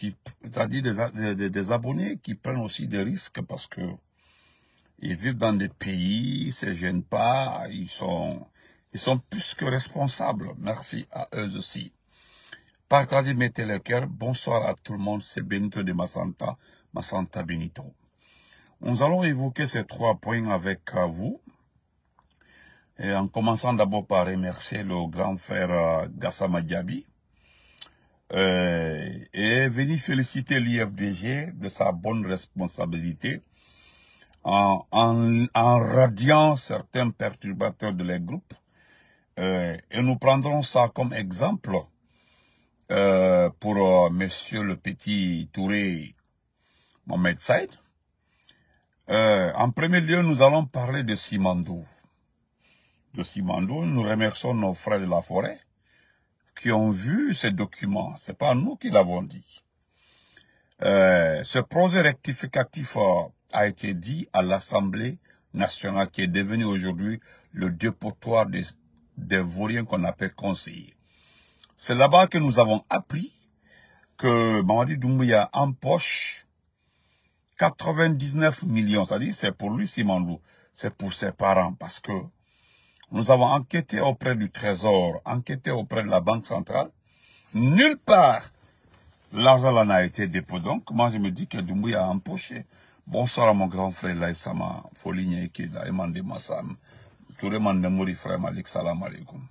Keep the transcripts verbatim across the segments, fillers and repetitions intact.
qui, c'est-à-dire des, des, des abonnés qui prennent aussi des risques parce que ils vivent dans des pays, ils ne se gênent pas, ils sont, ils sont plus que responsables. Merci à eux aussi. Partagez, mettez le cœur. Bonsoir à tout le monde, c'est Benito de Massanta, Massanta Benito. Nous allons évoquer ces trois points avec vous. Et en commençant d'abord par remercier le grand frère euh, Gassama Diaby. Euh, et venir féliciter l'I F D G de sa bonne responsabilité en, en, en radiant certains perturbateurs de les groupes. Euh, et nous prendrons ça comme exemple euh, pour euh, monsieur le petit Touré Mohamed Saïd. Euh, en premier lieu, nous allons parler de Simandou. De Simandou, nous remercions nos frères de la forêt qui ont vu ces documents. C'est pas nous qui l'avons dit. Euh, ce projet rectificatif euh, a été dit à l'Assemblée nationale qui est devenu aujourd'hui le dépotoir des, des vauriens qu'on appelle conseillers. C'est là-bas que nous avons appris que Mamadi Doumbouya empoche quatre-vingt-dix-neuf millions. C'est-à-dire c'est pour lui Simandou, c'est pour ses parents parce que nous avons enquêté auprès du Trésor, enquêté auprès de la Banque centrale. Nulle part, l'argent n'a été déposé. Donc, moi, je me dis que Doumbouya a empoché. Bonsoir à mon grand frère Laïsama, Foligné, qui est Emande Massam. Tout le monde mourir, frère Malik, salam alaikum.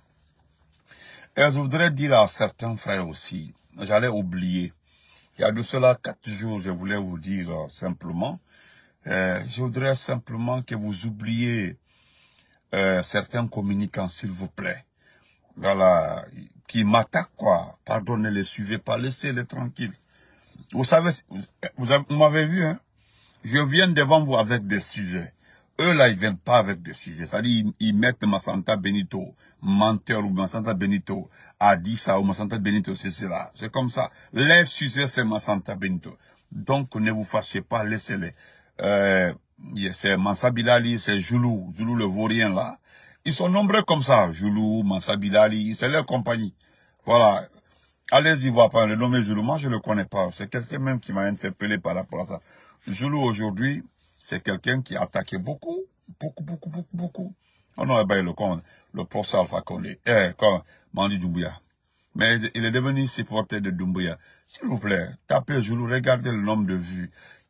Et je voudrais dire à certains frères aussi, j'allais oublier. Il y a de cela quatre jours, je voulais vous dire euh, simplement, euh, je voudrais simplement que vous oubliez Euh, certains communicants, s'il vous plaît, voilà, qui m'attaquent, quoi. Pardonnez-les, suivez pas, laissez-les tranquilles. Vous savez, vous, vous m'avez vu, hein, je viens devant vous avec des sujets. Eux, là, ils viennent pas avec des sujets. C'est-à-dire, ils, ils mettent Massanta Benito, menteur ou Massanta Benito, a dit ça, ou Massanta Benito, c'est cela. C'est comme ça. Les sujets, c'est Massanta Benito. Donc, ne vous fâchez pas, laissez-les. Euh, c'est Mansa Bilali, c'est Joulou, Joulou le vaurien là. Ils sont nombreux comme ça, Joulou, Mansa Bilali, c'est leur compagnie. Voilà. Allez-y voir, pas le nommer Joulou, moi je le connais pas. C'est quelqu'un même qui m'a interpellé par rapport à ça. Joulou aujourd'hui, c'est quelqu'un qui a attaqué beaucoup, beaucoup, beaucoup, beaucoup, beaucoup. Oh non, eh ben, le, le professeur Alpha Condé, eh, comme Mandi Doumbouya. Mais il est devenu supporter de Doumbouya. S'il vous plaît, tapez Joulou, regardez le nombre de vues.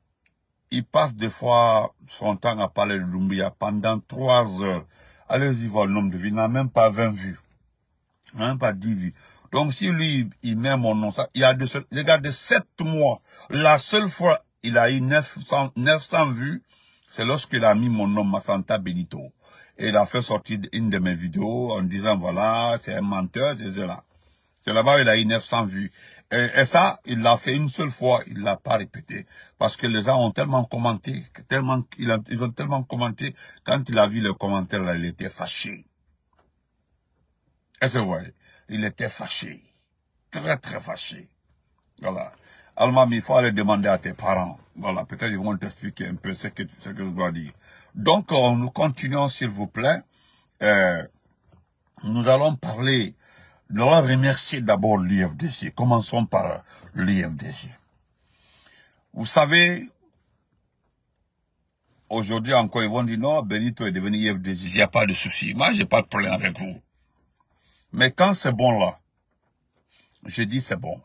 Il passe des fois son temps à parler de Doumbouya pendant trois heures. Allez-y voir le nombre de vues. Il n'a même pas vingt vues. Il n'a même pas dix vues. Donc si lui, il met mon nom, ça, il y a de, regardez, sept mois. La seule fois, il a eu neuf cents, neuf cents vues, c'est lorsqu'il a mis mon nom Massanta Benito. Et il a fait sortir une de mes vidéos en disant, voilà, c'est un menteur, c'est cela. C'est là-bas, il a eu neuf cents vues. Et, et ça, il l'a fait une seule fois, il l'a pas répété. Parce que les gens ont tellement commenté, tellement, ils ont tellement commenté, quand il a vu le commentaire, là, il était fâché. Est-ce que vous voyez? Il était fâché. Très, très fâché. Voilà. Almam, il faut aller demander à tes parents. Voilà, peut-être ils vont t'expliquer un peu ce que, ce que je dois dire. Donc, euh, nous continuons, s'il vous plaît. Euh, nous allons parler... Nous allons remercier d'abord l'I F D G. Commençons par l'I F D G. Vous savez, aujourd'hui encore, ils vont dire non, Benito est devenu I F D G, il n'y a pas de souci. Moi, j'ai pas de problème avec vous. Mais quand c'est bon là, je dis c'est bon.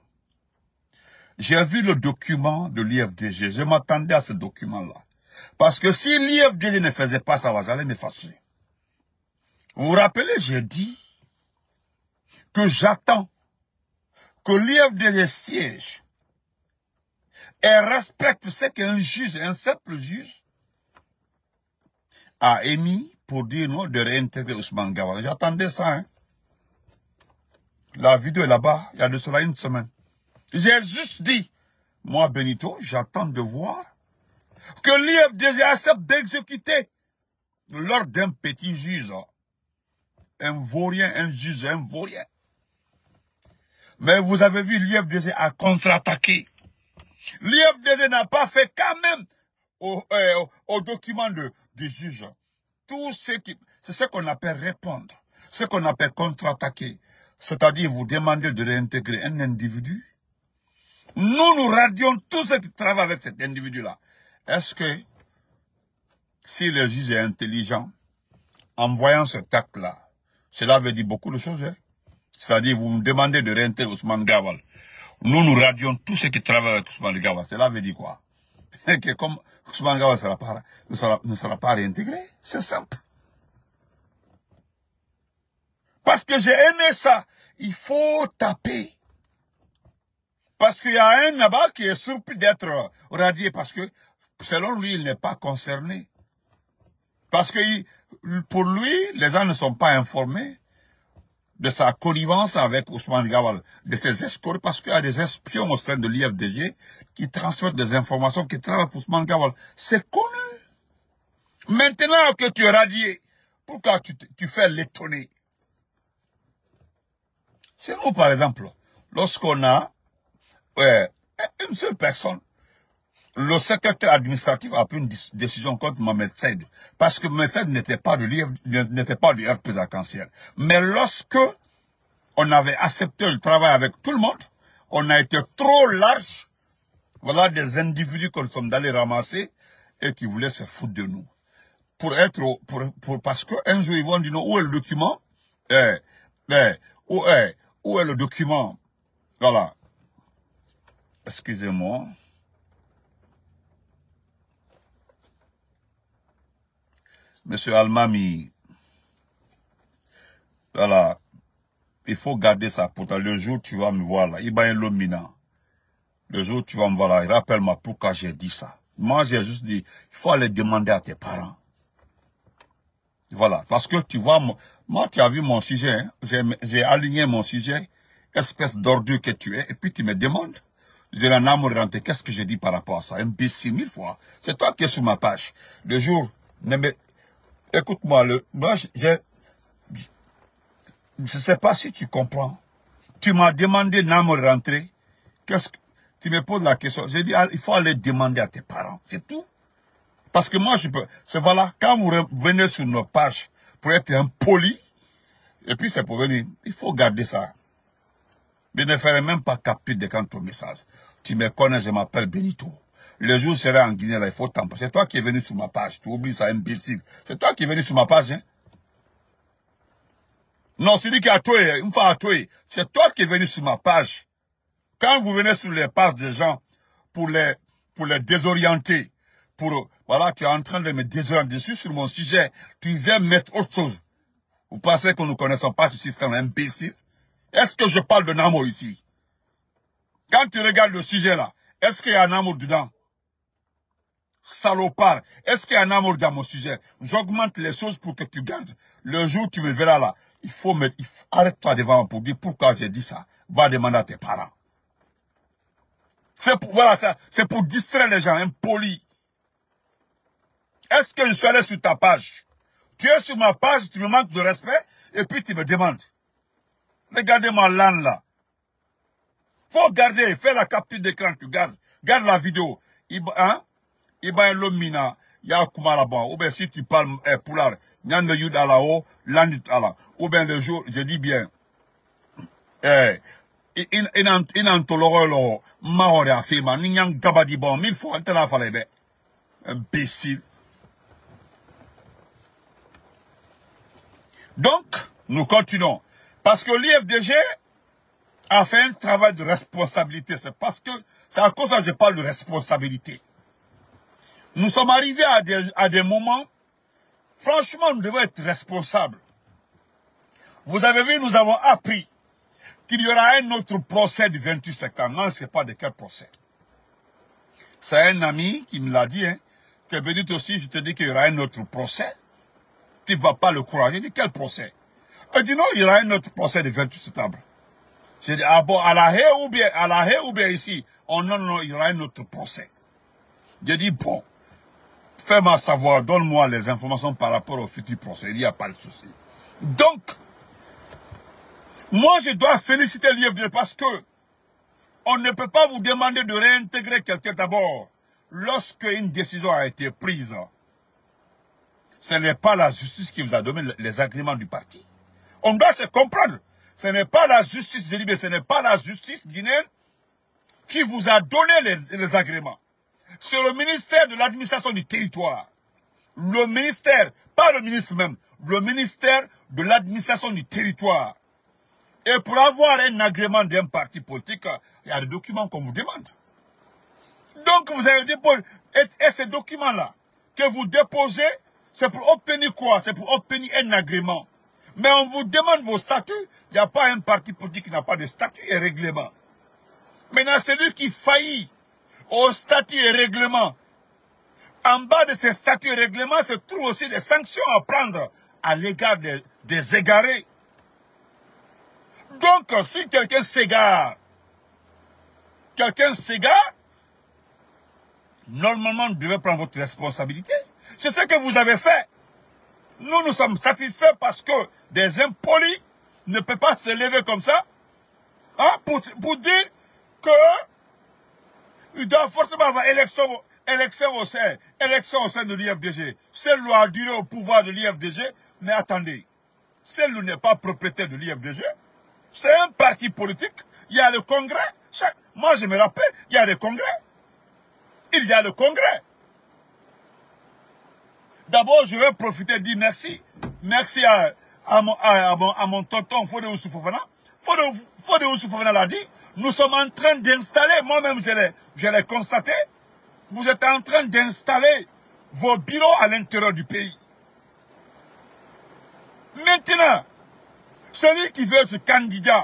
J'ai vu le document de l'I F D G, je m'attendais à ce document-là. Parce que si l'I F D G ne faisait pas ça, j'allais me fâcher. Vous vous rappelez, j'ai dit que j'attends que l'I F D G siège et respecte ce qu'un juge, un simple juge, a émis pour dire non de réintégrer Ousmane Gawara. J'attendais ça. Hein. La vidéo est là-bas, il y a de cela une semaine. J'ai juste dit, moi Benito, j'attends de voir que l'I F D G accepte d'exécuter l'ordre d'un petit juge. Un vaurien, un juge, un vaurien. Mais vous avez vu, l'I F D G a contre-attaqué. L'I F D G n'a pas fait quand même au, euh, au, au document de, du juge. Tout ce qui, c'est ce qu'on appelle répondre. Ce qu'on appelle contre-attaquer. C'est-à-dire, vous demandez de réintégrer un individu. Nous, nous radions tous ceux qui travaillent avec cet individu-là. Est-ce que, si le juge est intelligent, en voyant ce acte-là, cela veut dire beaucoup de choses. Hein? C'est-à-dire, vous me demandez de réintégrer Ousmane Gawal. Nous, nous radions tous ceux qui travaillent avec Ousmane Gawal. Cela veut dire quoi? Que comme Ousmane Gawal sera pas, ne, sera, ne sera pas réintégré. C'est simple. Parce que j'ai aimé ça. Il faut taper. Parce qu'il y a un là-bas qui est surpris d'être radié parce que, selon lui, il n'est pas concerné. Parce que il, pour lui, les gens ne sont pas informés de sa connivence avec Ousmane Gawal, de ses escorts, parce qu'il y a des espions au sein de l'I F D G qui transmettent des informations, qui travaillent pour Ousmane Gawal. C'est connu. Maintenant que tu es radié, pourquoi tu, tu fais l'étonner? C'est nous, par exemple, lorsqu'on a euh, une seule personne, le secrétaire administratif a pris une décision contre Mohamed Saïd, parce que Mohamed Saïd n'était pas de l'I F, n'était pas du R P arc-en-ciel. Mais lorsque on avait accepté le travail avec tout le monde, on a été trop large. Voilà des individus que nous sommes allés ramasser et qui voulaient se foutre de nous. Pour être, pour, pour, parce qu'un jour ils vont dire non, où est le document? Eh, eh, où est, où est le document? Voilà. Excusez-moi. Monsieur Almami, voilà, il faut garder ça pour toi. Le jour où tu vas me voir là, Ibayen Lomina, le jour où tu vas me voir là, rappelle-moi pourquoi j'ai dit ça. Moi, j'ai juste dit, il faut aller demander à tes parents. Voilà, parce que tu vois, moi, tu as vu mon sujet, hein? J'ai aligné mon sujet, espèce d'ordure que tu es, et puis tu me demandes. Je dis, un amour rentré, qu'est-ce que j'ai dit par rapport à ça? Imbécile, mille fois. C'est toi qui es sur ma page. Le jour, ne me... Écoute-moi, le, moi, j'ai, je ne sais pas si tu comprends. Tu m'as demandé d'amour rentrer. Qu'est-ce que, tu me poses la question. J'ai dit, il faut aller demander à tes parents. C'est tout. Parce que moi, je peux, c'est voilà, quand vous venez sur nos pages pour être impoli, et puis c'est pour venir, il faut garder ça. Mais ne ferait même pas capter de quand ton message. Tu me connais, je m'appelle Benito. Le jour serait en Guinée, là, il faut t'en. C'est toi qui es venu sur ma page. Tu oublies ça, imbécile. C'est toi qui es venu sur ma page, hein. Non, c'est lui qui a tué, une fois a tué. C'est toi qui es venu sur ma page. Quand vous venez sur les pages des gens pour les, pour les désorienter, pour, voilà, tu es en train de me désorienter dessus sur mon sujet, tu viens mettre autre chose. Vous pensez que nous ne connaissons pas ce système imbécile? Est-ce que je parle de Namo ici? Quand tu regardes le sujet là, est-ce qu'il y a un amour dedans? Salopard, est-ce qu'il y a un amour dans mon sujet? J'augmente les choses pour que tu gardes. Le jour où tu me verras là, il faut me... Arrête-toi devant moi pour dire pourquoi j'ai dit ça. Va demander à tes parents. C'est pour, voilà, ça, c'est pour distraire les gens, impolis. Est-ce que je suis allé sur ta page? Tu es sur ma page, tu me manques de respect, et puis tu me demandes. Regardez ma langue là. Faut garder, fais la capture d'écran, tu gardes. Garde la vidéo. Hein? Iba Lomina, ya Kumalaba, ou bien si tu parles eh, Poulard, Nyan de Yud Alao, Landit Ala, ou bien le jour, je dis bien, eh, in antoloro, Mahore Afima, Nyan Gabadi bon, mille fois, t'en as fallu, imbécile. Donc, nous continuons. Parce que l'I F D G a fait un travail de responsabilité. C'est parce que, c'est à cause de ça que je parle de responsabilité. Nous sommes arrivés à des, à des moments, franchement, nous devons être responsables. Vous avez vu, nous avons appris qu'il y aura un autre procès du vingt-huit septembre. Non, je ne sais pas de quel procès. C'est un ami qui me l'a dit, hein, que Benito aussi, je te dis qu'il y aura un autre procès. Tu ne vas pas le croire. J'ai dit, quel procès? Il dit, non, il y aura un autre procès du vingt-huit septembre. J'ai dit, ah bon, à la haie ou bien, à la haie ou bien ici? Oh non, non, il y aura un autre procès. J'ai dit, bon. Fais-moi savoir, donne-moi les informations par rapport au futur procès. Il n'y a pas de souci. Donc, moi, je dois féliciter l'I F D G parce que on ne peut pas vous demander de réintégrer quelqu'un d'abord lorsque une décision a été prise. Ce n'est pas la justice qui vous a donné les agréments du parti. On doit se comprendre. Ce n'est pas la justice, je dis bien, ce n'est pas la justice guinéenne qui vous a donné les, les agréments. C'est le ministère de l'administration du territoire. Le ministère, pas le ministre même, le ministère de l'administration du territoire. Et pour avoir un agrément d'un parti politique, il y a des documents qu'on vous demande. Donc vous avez déposé, et, et ces documents-là que vous déposez, c'est pour obtenir quoi? C'est pour obtenir un agrément. Mais on vous demande vos statuts. Il n'y a pas un parti politique qui n'a pas de statut et règlement. Maintenant, celui qui faillit au statut et règlement, en bas de ces statuts et règlements se trouvent aussi des sanctions à prendre à l'égard des, des égarés. Donc, si quelqu'un s'égare, quelqu'un s'égare, normalement, vous devez prendre votre responsabilité. C'est ce que vous avez fait. Nous, nous sommes satisfaits parce que des impolis ne peuvent pas se lever comme ça, hein, pour, pour dire que il doit forcément avoir élection, élection au sein, élection au sein de l'I F D G. Celle-là a duré au pouvoir de l'I F D G, mais attendez, celle-là n'est pas propriétaire de l'I F D G. C'est un parti politique. Il y a le congrès. Chaque, moi, je me rappelle, il y a le congrès. Il y a le congrès. D'abord, je vais profiter de dire merci. Merci à, à, mon, à, à, mon, à mon tonton Fode Oussou Fofana. Fode Oussou Fofana l'a dit. Nous sommes en train d'installer, moi-même je l'ai constaté, vous êtes en train d'installer vos bureaux à l'intérieur du pays. Maintenant, celui qui veut être candidat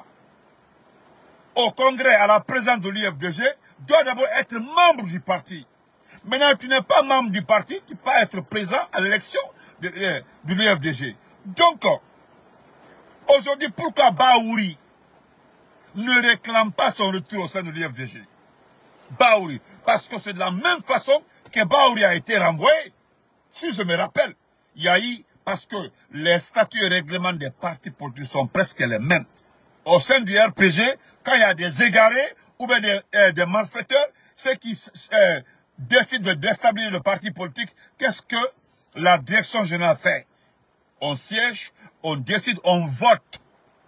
au congrès à la présidence de l'I F D G doit d'abord être membre du parti. Maintenant, tu n'es pas membre du parti, tu peux pas être présent à l'élection de, de, de l'I F D G. Donc, aujourd'hui, pourquoi Baouri ne réclame pas son retour au sein de l'I F D G? Baouri. Parce que c'est de la même façon que Baouri a été renvoyé. Si je me rappelle, il y a eu, parce que les statuts et règlements des partis politiques sont presque les mêmes. Au sein du R P G, quand il y a des égarés ou bien des, euh, des malfaiteurs, ceux qui euh, décident de déstabiliser le parti politique, qu'est-ce que la direction générale fait? On siège, on décide, on vote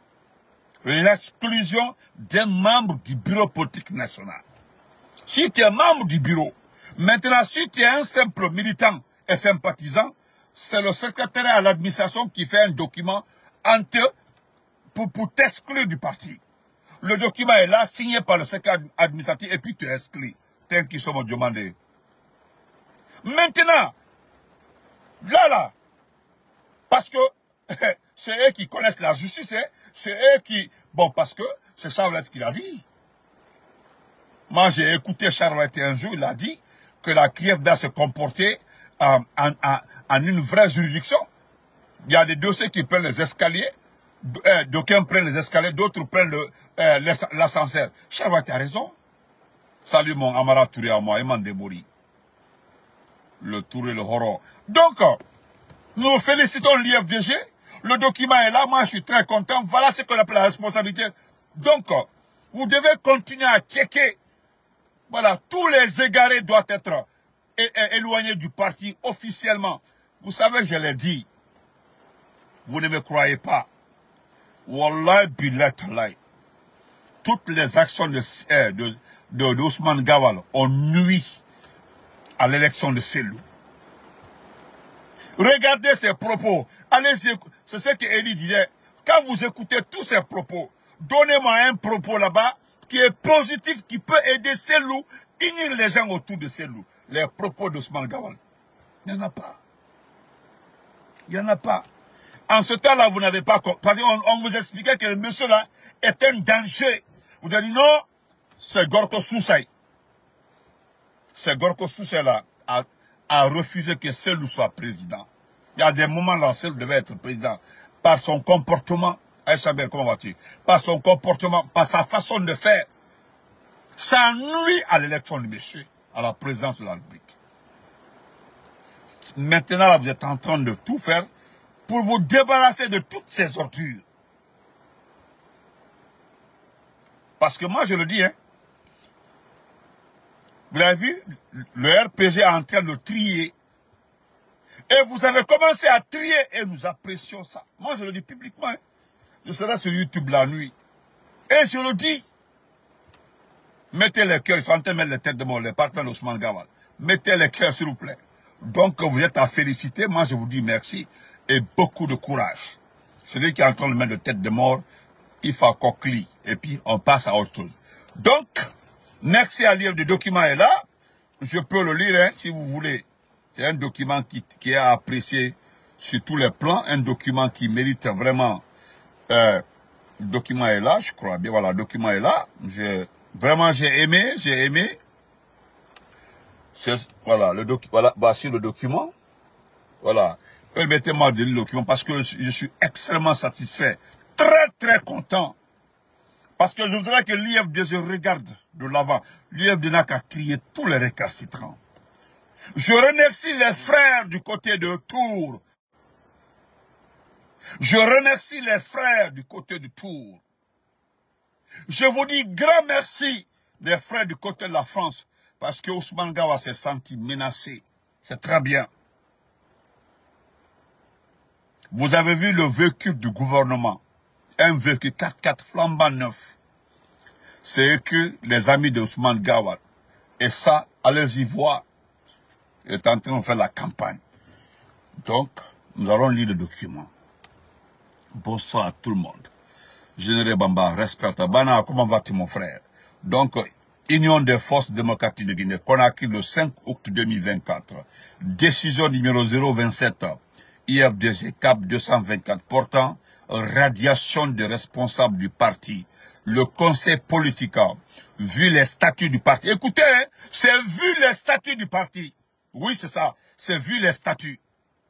l'exclusion des membres du bureau politique national. Si tu es membre du bureau, maintenant si tu es un simple militant et sympathisant, c'est le secrétariat à l'administration qui fait un document entre, pour, pour t'exclure du parti. Le document est là, signé par le secrétaire administratif, et puis tu es exclu, tel qu'ils sont demandés. Maintenant, là, là, parce que c'est eux qui connaissent la justice, hein, c'est eux qui... Bon, parce que c'est Charlotte qui l'a dit. Moi, j'ai écouté Charlotte un jour, il a dit que la C R I F doit se comporter en, en, en, en une vraie juridiction. Il y a des dossiers qui prennent les escaliers, euh, d'aucuns prennent les escaliers, d'autres prennent euh, l'ascenseur. Charlotte a raison. Salut mon Amara Touré à moi, Eman Debouri. Le Touré, le horreur. Donc, nous félicitons l'I F D G. Le document est là, moi je suis très content. Voilà ce qu'on appelle la responsabilité. Donc, vous devez continuer à checker. Voilà, tous les égarés doivent être é é éloignés du parti officiellement. Vous savez, je l'ai dit. Vous ne me croyez pas. Wallahi billah talay. Toutes les actions de, euh, de, de, de Ousmane Gawal ont nui à l'élection de Selou. Regardez ses propos. Allez-y, c'est ce que Elie disait. Quand vous écoutez tous ces propos, donnez-moi un propos là-bas qui est positif, qui peut aider Selou, unir les gens autour de Selou. Les propos d'Ousmane Gawal. Il n'y en a pas. Il n'y en a pas. En ce temps-là, vous n'avez pas... Parce qu'on on vous expliquait que le monsieur-là est un danger. Vous avez dit non, c'est Gorko Soussaï. C'est Gorko Soussaï-là a, a refusé que Selou soit président. Il y a des moments là, Selou devait être président. Par son comportement, Aïcha Ben, comment vas-tu? Par son comportement, par sa façon de faire, ça nuit à l'élection du monsieur, à la présidence de la République. Maintenant, là, vous êtes en train de tout faire pour vous débarrasser de toutes ces ordures. Parce que moi, je le dis, hein, vous avez vu, le R P G est en train de trier. Et vous avez commencé à trier et nous apprécions ça. Moi, je le dis publiquement. Hein. Je serai sur YouTube la nuit. Et je le dis. Mettez les cœurs, ils sont en train de mettre les têtes de mort, les partenaires d'Ousmane Gawal. Mettez les cœurs, s'il vous plaît. Donc, vous êtes à féliciter. Moi, je vous dis merci et beaucoup de courage. Celui qui est en train de mettre les têtes de mort, il faut coquille. Et puis, on passe à autre chose. Donc, merci à lire. Le document est là. Je peux le lire, hein, si vous voulez. C'est un document qui, qui est apprécié sur tous les plans. Un document qui mérite vraiment... Euh, le document est là, je crois bien. Voilà, le document est là. Vraiment, j'ai aimé, j'ai aimé. Voilà, le doc, voilà, voici le document. Voilà. Permettez-moi de lire le document parce que je suis extrêmement satisfait. Très, très content. Parce que je voudrais que l'I F D se regarde de l'avant. L'I F D n'a qu'à crier tous les récalcitrants. Je remercie les frères du côté de Tours. Je remercie les frères du côté de Tours. Je vous dis grand merci des frères du côté de la France. Parce que Ousmane Gawal s'est senti menacé. C'est très bien. Vous avez vu le véhicule du gouvernement. Un véhicule quatre quatre flambant neuf. C'est que les amis d'Ousmane Gawal. Et ça, allez-y voir. Il est en train de faire la campagne. Donc, nous allons lire le document. Bonsoir à tout le monde. Général Bamba, respect. Bana, comment vas-tu mon frère? Donc, Union des forces démocratiques de Guinée, Conakry le cinq août deux mille vingt-quatre. Décision numéro zéro vingt-sept, I F D G C A P deux cent vingt-quatre, portant radiation des responsables du parti. Le conseil politique, vu les statuts du parti. Écoutez, hein, c'est vu les statuts du parti. Oui, c'est ça. C'est vu les statuts.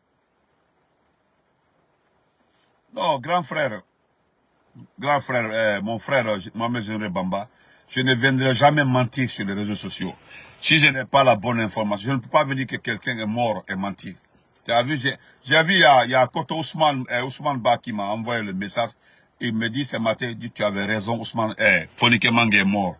Non, grand frère, grand frère, euh, mon frère, Mohamed Général Bamba, je ne viendrai jamais mentir sur les réseaux sociaux. Si je n'ai pas la bonne information, je ne peux pas venir que quelqu'un est mort et mentir. Tu as vu, j'ai vu, il y a, il y a Koto Ousmane, euh, Ousmane Ba qui m'a envoyé le message. Il me dit ce matin, il dit, tu avais raison, Ousmane, eh, Fonike Mange est mort.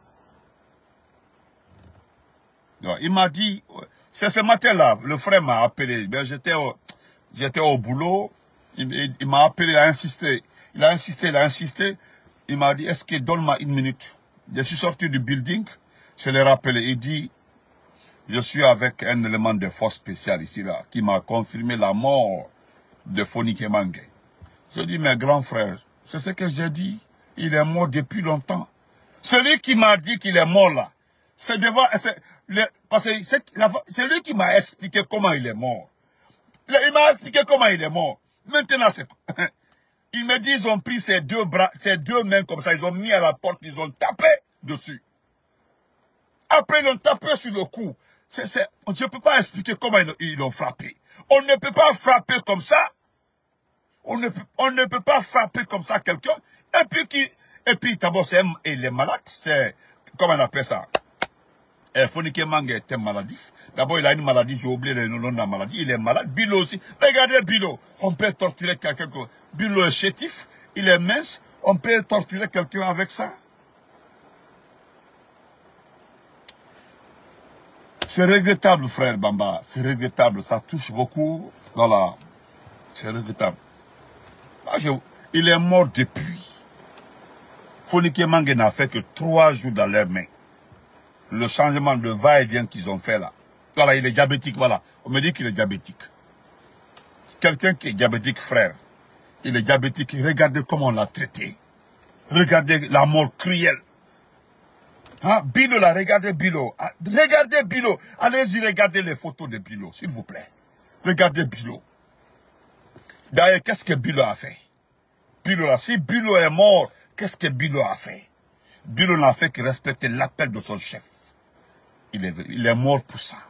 Donc, il m'a dit, c'est ce matin-là, le frère m'a appelé. Ben, j'étais au, j'étais au boulot, il, il, il m'a appelé, il a insisté. Il a insisté, il a insisté. Il m'a dit, est-ce que donne-moi une minute? Je suis sorti du building, je l'ai rappelé, il dit, je suis avec un élément de force spéciale ici, là, qui m'a confirmé la mort de Fonike Mange. Je dis, mes grands frères, c'est ce que j'ai dit, il est mort depuis longtemps. Celui qui m'a dit qu'il est mort là, c'est devant, c'est, le, parce que c'est lui qui m'a expliqué comment il est mort. Il m'a expliqué comment il est mort. Maintenant, c'est, il me dit, ils ont pris ses deux bras, ses deux mains comme ça, ils ont mis à la porte, ils ont tapé dessus. Après, ils ont tapé sur le cou. C'est, c'est, je ne peux pas expliquer comment ils, ils l'ont frappé. On ne peut pas frapper comme ça. On ne peut, on ne peut pas frapper comme ça quelqu'un. Et puis, qui, et puis, d'abord, c'est, il est malade. C'est, comment on appelle ça? Eh, Fonike Mange était maladif. D'abord, il a une maladie, j'ai oublié le nom de la maladie. Il est malade. Bilo aussi. Regardez Bilo. On peut torturer quelqu'un. Bilo est chétif. Il est mince. On peut torturer quelqu'un avec ça. C'est regrettable, frère Bamba. C'est regrettable. Ça touche beaucoup. Voilà. C'est regrettable. Ah, je, il est mort depuis. Fonike Mange n'a fait que trois jours dans leurs mains. Le changement de va-et-vient qu'ils ont fait là. Voilà, il est diabétique, voilà. On me dit qu'il est diabétique. Quelqu'un qui est diabétique, frère, il est diabétique. Regardez comment on l'a traité. Regardez la mort cruelle. Hein? Bilo là, regardez Bilo. Ah, regardez Bilo. Allez-y, regardez les photos de Bilo, s'il vous plaît. Regardez Bilo. D'ailleurs, qu'est-ce que Bilo a fait? Bilo là, si Bilo est mort, qu'est-ce que Bilo a fait? Bilo n'a fait que respecter l'appel de son chef. Il est, il est mort pour ça.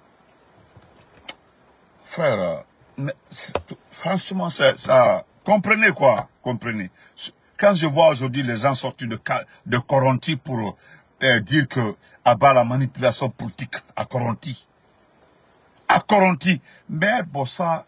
Frère, mais, franchement, ça, comprenez quoi, comprenez. Quand je vois aujourd'hui les gens sortis de, de Coronti pour euh, dire que à bas la manipulation politique à Coronti. À Coronti. Mais bon, ça,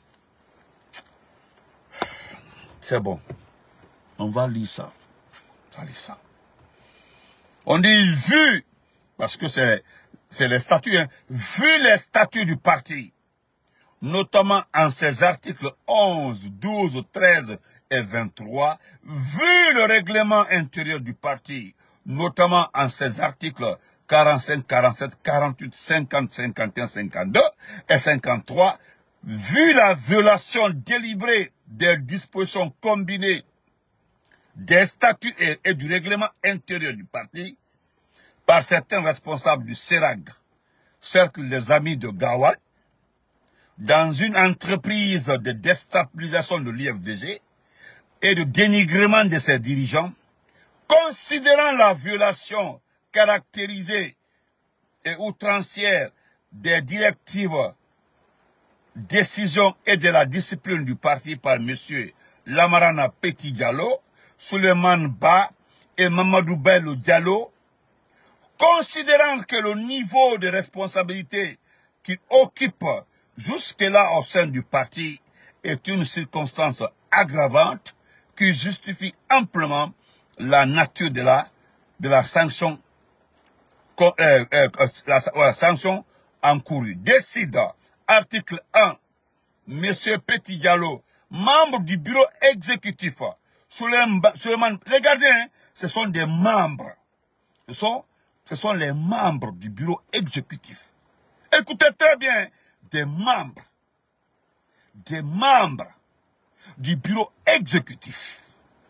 c'est bon. On va lire ça. On va lire ça. On dit vu, parce que c'est c'est les statuts, hein, vu les statuts du parti, notamment en ses articles onze, douze, treize et vingt-trois, vu le règlement intérieur du parti, notamment en ces articles quarante-cinq, quarante-sept, quarante-huit, cinquante, cinquante et un, cinquante-deux et cinquante-trois, vu la violation délibérée des dispositions combinées des statuts et, et du règlement intérieur du parti par certains responsables du CERAG, Cercle des Amis de Gawal, dans une entreprise de déstabilisation de l'I F D G et de dénigrement de ses dirigeants, considérant la violation caractérisée et outrancière des directives, décisions et de la discipline du parti par M. Lamarana Petit Diallo, Souleymane Ba et Mamadou Bello Diallo, considérant que le niveau de responsabilité qu'il occupe jusque-là au sein du parti est une circonstance aggravante qui justifie amplement la nature de la, de la sanction, euh, euh, la, la sanction encourue. Décide, article un, M. Petit Diallo, membre du bureau exécutif, Souleymane, regardez, hein, ce sont des membres, ce sont, ce sont les membres du bureau exécutif. Écoutez très bien, des membres, des membres du bureau exécutif.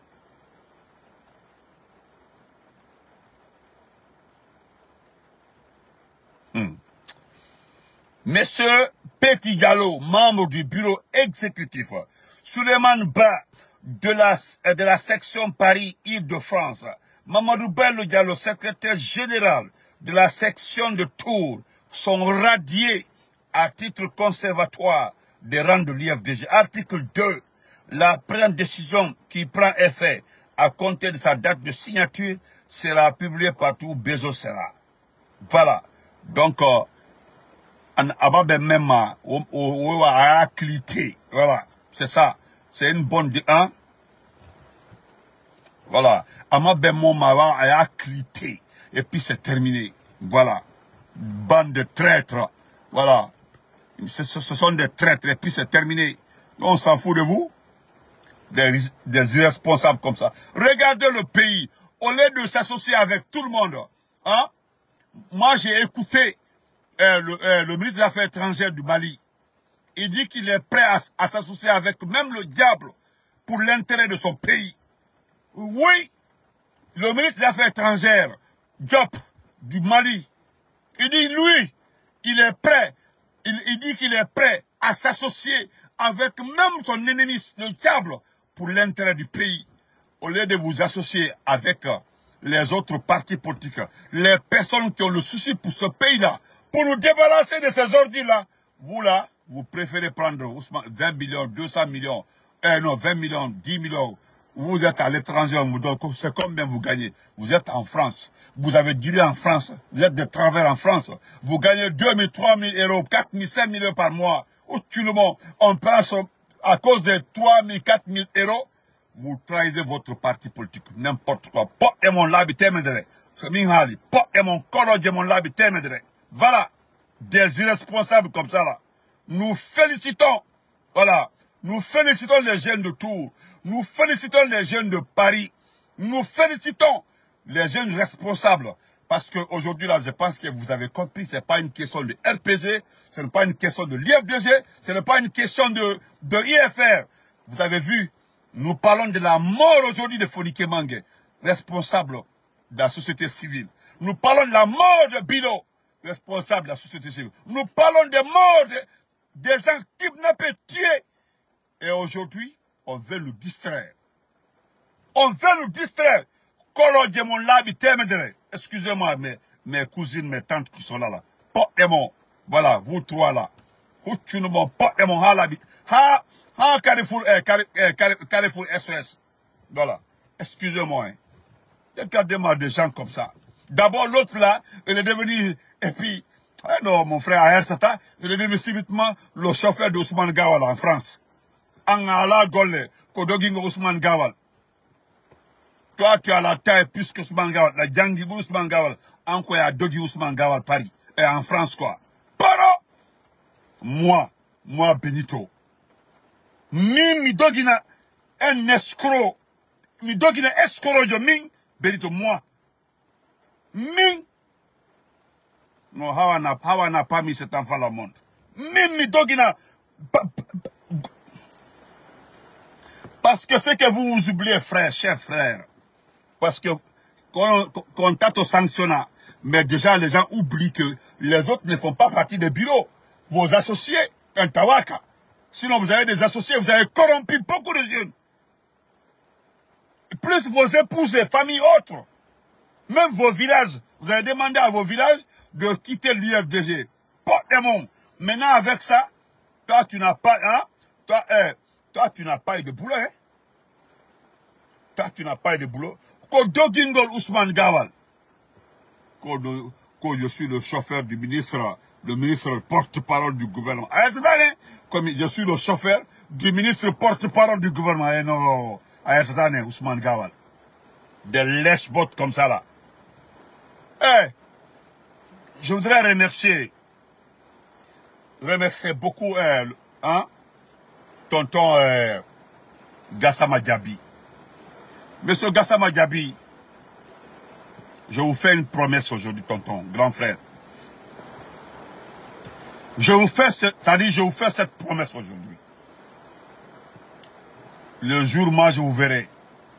Hmm. Monsieur Petit Diallo, membre du bureau exécutif, Souleymane Ba de la, de la section Paris-Île-de-France, Mamadou Bello Diallo, secrétaire général de la section de Tours, sont radiés à titre conservatoire des rangs de l'I F D G. Article deux. La présente décision qui prend effet à compter de sa date de signature sera publiée partout où Bezos sera. Voilà. Donc, euh, voilà. C'est ça. C'est une bonne... Hein? Voilà. Et puis c'est terminé. Voilà. Bande de traîtres. Voilà. Ce, ce sont des traîtres et puis c'est terminé. On s'en fout de vous. Des, des irresponsables comme ça. Regardez le pays. Au lieu de s'associer avec tout le monde. Hein? Moi j'ai écouté euh, le, euh, le ministre des Affaires étrangères du Mali. Il dit qu'il est prêt à, à s'associer avec même le diable pour l'intérêt de son pays. Oui, le ministre des Affaires étrangères, Diop, du Mali, il dit, lui, il est prêt, il, il dit qu'il est prêt à s'associer avec même son ennemi, le diable, pour l'intérêt du pays. Au lieu de vous associer avec les autres partis politiques, les personnes qui ont le souci pour ce pays-là, pour nous débarrasser de ces ordures-là, vous là, vous préférez prendre vingt millions, deux cents millions, eh non, vingt millions, dix millions. Vous êtes à l'étranger, c'est combien vous gagnez. Vous êtes en France, vous avez duré en France, vous êtes de travers en France. Vous gagnez deux mille, trois mille euros, quatre mille, cinq mille euros par mois. Ou tout le monde, on passe à cause de trois mille, quatre mille euros, vous trahissez votre parti politique, n'importe quoi. Pot et mon labi temedere. Pot et mon colo de mon labi temedere. Voilà, des irresponsables comme ça là. Nous félicitons, voilà, nous félicitons les jeunes de Tours, nous félicitons les jeunes de Paris, nous félicitons les jeunes responsables. Parce qu'aujourd'hui là, je pense que vous avez compris, ce n'est pas une question de R P G, ce n'est pas une question de l'I F D G, ce n'est pas une question de, de I F R. Vous avez vu, nous parlons de la mort aujourd'hui de Fonike Mange, responsable de la société civile. Nous parlons de la mort de Bilo, responsable de la société civile. Nous parlons des morts de, des gens kidnappés, tués. Et aujourd'hui, on veut nous distraire. On veut nous distraire. Excusez-moi, mes, mes cousines, mes tantes qui sont là, là. Voilà, vous trois là. Ha, Carrefour, Carrefour S O S. Voilà. Excusez-moi. Hein. Regardez-moi des gens comme ça. D'abord, l'autre là, il est devenu, et puis, eh non, mon frère Ahersata, il est devenu subitement le chauffeur d'Ousmane Gawal en France. En ala Golle, Kodoging Ousmane Gawal. Toi, tu as la taille plus que Ousmane Gawal, la Djangi Ousmane Gawal, en quoi il y a Dogi Ousmane Gawal Paris, et en France quoi. Paro! Moi, moi Benito. Mi, mi dogina un escroc. Mi dogina escroc de min, Benito, moi. Ming. Non, Hawa n'a Hawa n'a pas mis cet enfant au monde. Ming, mi dogina. Parce que c'est que vous vous oubliez, frère, cher frère. Parce que qu'on t'a sanctionné. Mais déjà, les gens oublient que les autres ne font pas partie des bureaux. Vos associés, un Tawaka. Sinon, vous avez des associés, vous avez corrompu beaucoup de jeunes. Plus vos épouses, les familles autres. Même vos villages. Vous avez demandé à vos villages de quitter l'U F D G. Porte-les-mots. Maintenant, avec ça, toi, tu n'as pas, hein, toi, eh, toi, tu n'as pas eu de boulot, hein. Toi, tu n'as pas eu de boulot. Kodo Gingol Ousmane Gawal. Kodo, Kodo, je suis le chauffeur du ministre, le ministre porte-parole du gouvernement. Comme je suis le chauffeur du ministre porte-parole du gouvernement. Eh non, Ayatollah Ousmane Gawal. Des lèche-bottes comme ça là. Eh, je voudrais remercier, remercier beaucoup, eh, hein, tonton eh, Gassama Diaby. Monsieur Gassama Diaby, je vous fais une promesse aujourd'hui, tonton, grand frère. Je vous fais, c'est-à-dire, je vous fais cette promesse aujourd'hui. Le jour où je vous verrai.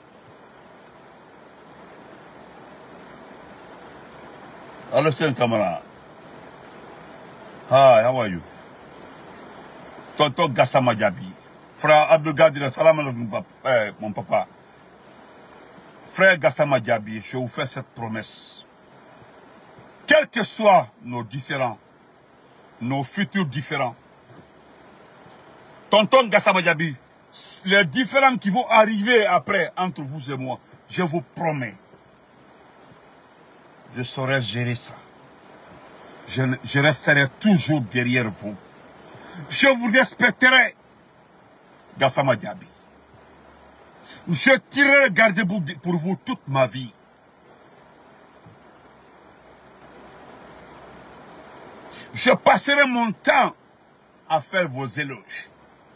Hello, c'est un camarade. Hi, how are you? Tonton Gassama Diaby. Frère Abdelgadir, salam alaikum, eh, mon papa. Frère Gassama Diaby, je vous fais cette promesse. Quels que soient nos différends, nos futurs différends, tonton Gassama Diaby, les différends qui vont arriver après entre vous et moi, je vous promets, je saurai gérer ça. Je, je resterai toujours derrière vous. Je vous respecterai, Gassama Diaby. Je tirerai le garde-boue pour vous toute ma vie. Je passerai mon temps à faire vos éloges.